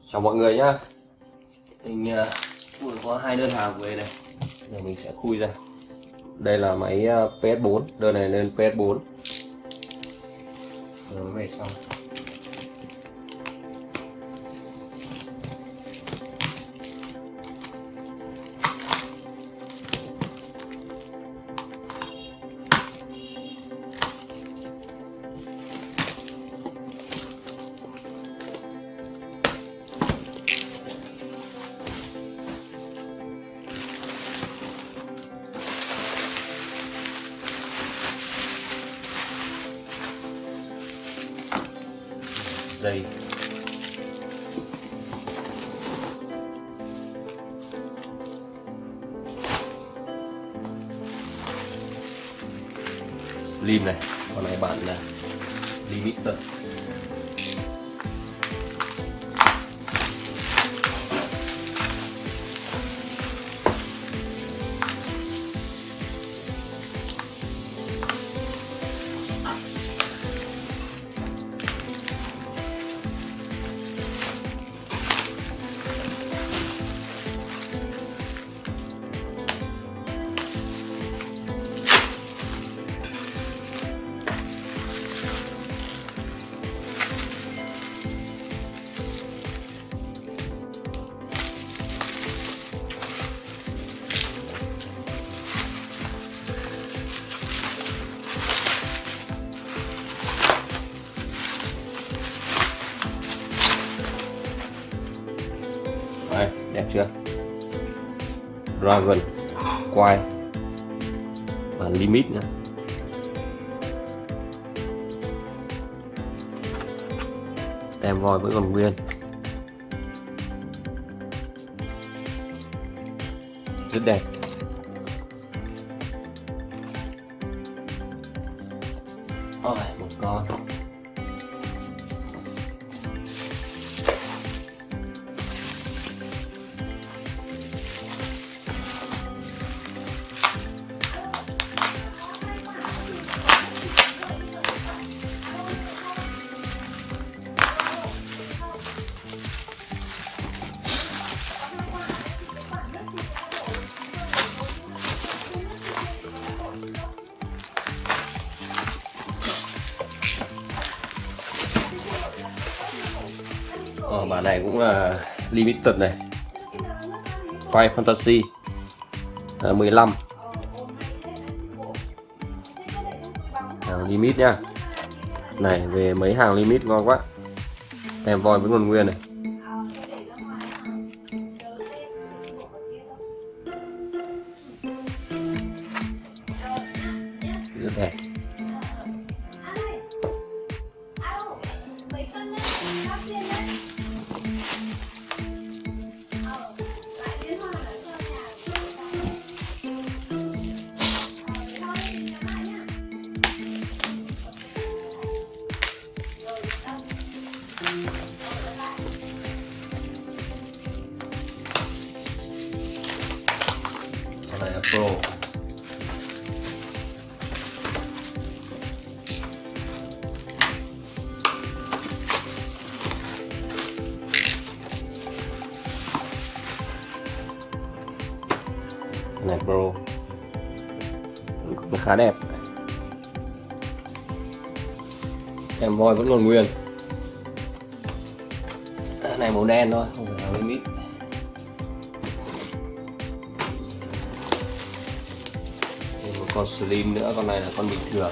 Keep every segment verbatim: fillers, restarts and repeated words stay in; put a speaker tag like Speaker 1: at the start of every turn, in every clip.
Speaker 1: Chào mọi người nhá. Mình uh, vừa có hai đơn hàng về này. Giờ mình sẽ khui ra. Đây là máy uh, pê ét bốn, đơn này lên pê ét bốn. Rồi về xong. Dây slim này, con này bản là limited. Đây, đẹp chưa? Dragon quay bản limit nữa. Tem voi vẫn còn nguyên, rất đẹp. Rồi, một con. Ờ, bản này cũng là limited này, Five Fantasy à, mười lăm hàng limit nhá. Này về mấy hàng limit ngon quá, tem voi vẫn còn nguyên này. Rất đẹp. Con này là Pro. Con này Pro cũng khá đẹp. Em voi vẫn còn nguyên. Cái này màu đen thôi, không phải là limit. Một con slim nữa, con này là con bình thường.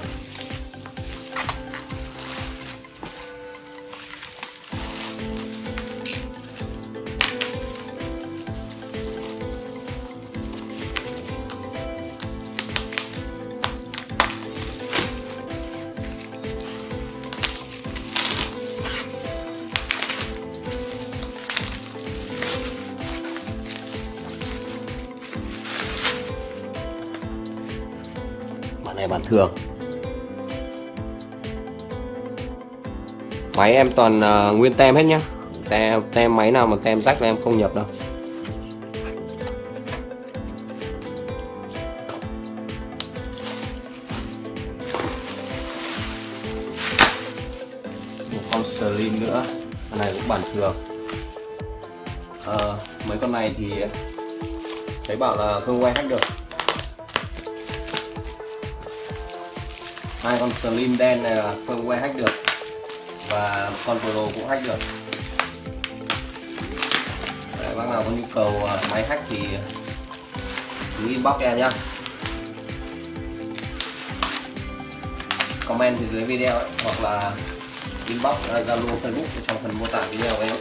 Speaker 1: Bản này bản thường. Máy em toàn uh, nguyên tem hết nhá. Tem, tem máy nào mà tem rách là em không nhập đâu. Một con slim nữa, con này cũng bản thường. à, mấy con này thì thấy bảo là không quay hack được. Hai con Slim đen này là không quay hack được, và con Pro cũng hack được. Đấy, bác nào có nhu cầu máy hack thì cứ inbox em nhá, comment phía dưới video ấy, hoặc là inbox Zalo, Facebook trong phần mô tả video ấy.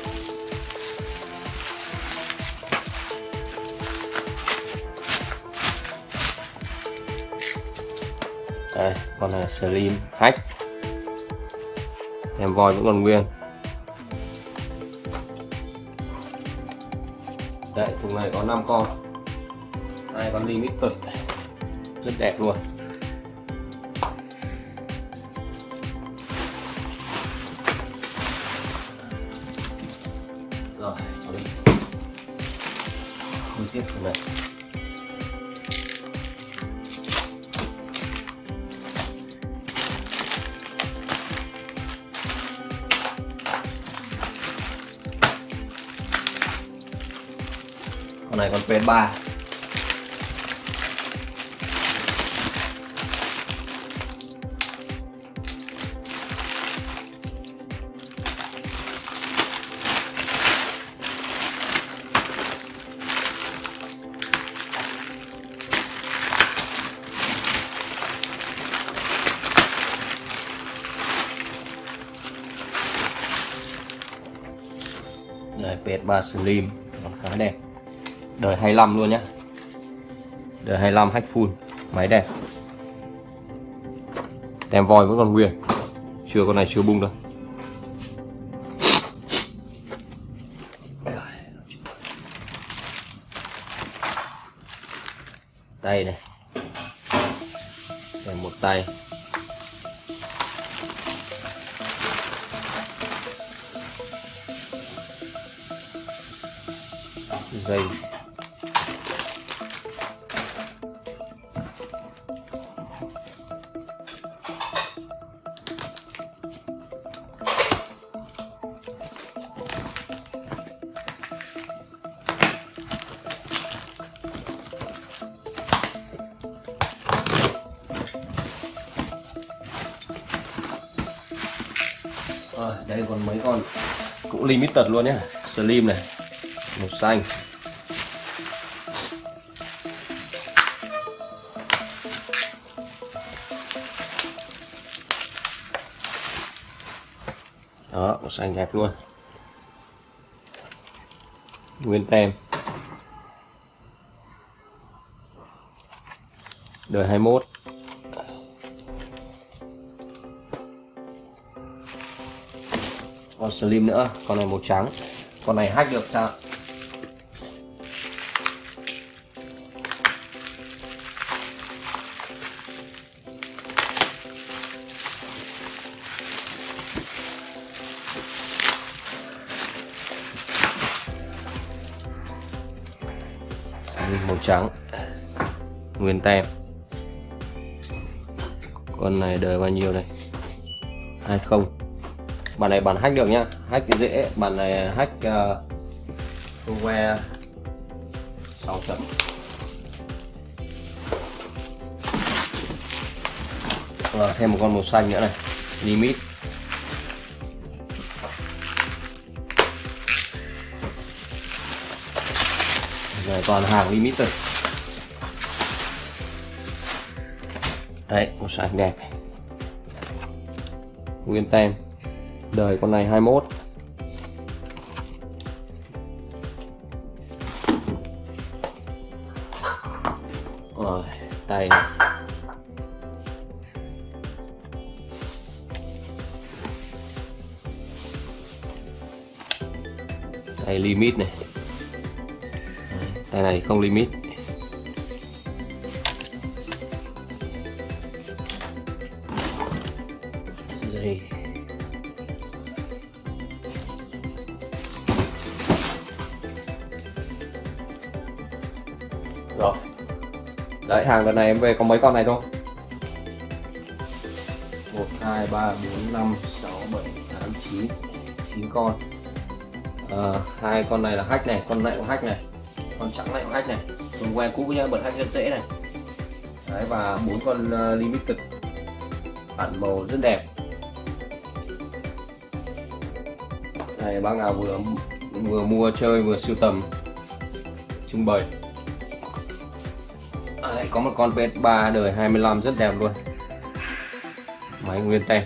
Speaker 1: Đây, con này Slim hack, em voi vẫn còn nguyên. Đấy, thùng này có năm con, hai con limited rất đẹp luôn. Rồi, cho đi. Đi tiếp thùng này. Con này con pê ét ba. Đây, pê ét ba Slim còn khá đẹp, đời hai mươi lăm luôn nhá, đời hai mươi lăm hack full, máy đẹp, tem voi vẫn còn nguyên, chưa, con này chưa bung đâu. Tay này, đây một tay, dây, rồi đây còn mấy con cũng limited luôn nhé, Slim này, màu xanh. Đó, màu xanh đẹp luôn, nguyên tem, đời hai mươi mốt. Con Slim nữa, con này màu trắng, con này hack được sao? Slim màu trắng, nguyên tem. Con này đời bao nhiêu đây? hai mươi. Bản này bản hack được nhá, hack dễ, bản này hack uh, firmware sáu chấm. Và thêm một con màu xanh nữa này, limit. Rồi toàn hàng limited. Đấy, màu xanh đẹp, nguyên tem, đời con này hai mươi mốt. Rồi, tay này. Tay limit này. Đấy, tay này không limit. Dây. Rồi. Đấy, hàng lần này em về có mấy con này thôi. một, hai, ba, bốn, năm, sáu, bảy, tám, chín. chín con. à, hai con này là hack này, con này cũng hack này, con trắng này cũng hack này, con que cũ nhá, bật hack rất dễ này. Đấy, và bốn con uh, limited bản màu rất đẹp. Này bác nào vừa vừa mua chơi vừa sưu tầm trưng bày. Đấy, có một con pê ét ba đời hai mươi lăm rất đẹp luôn, máy nguyên tem.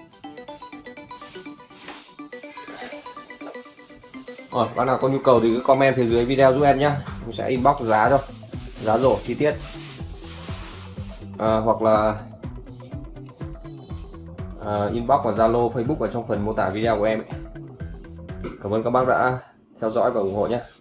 Speaker 1: Rồi, bác nào có nhu cầu thì cứ comment phía dưới video giúp em nhé, mình sẽ inbox giá cho, giá rổ chi tiết, à, hoặc là à, inbox vào Zalo, Facebook ở trong phần mô tả video của em ấy. Cảm ơn các bác đã theo dõi và ủng hộ nhé.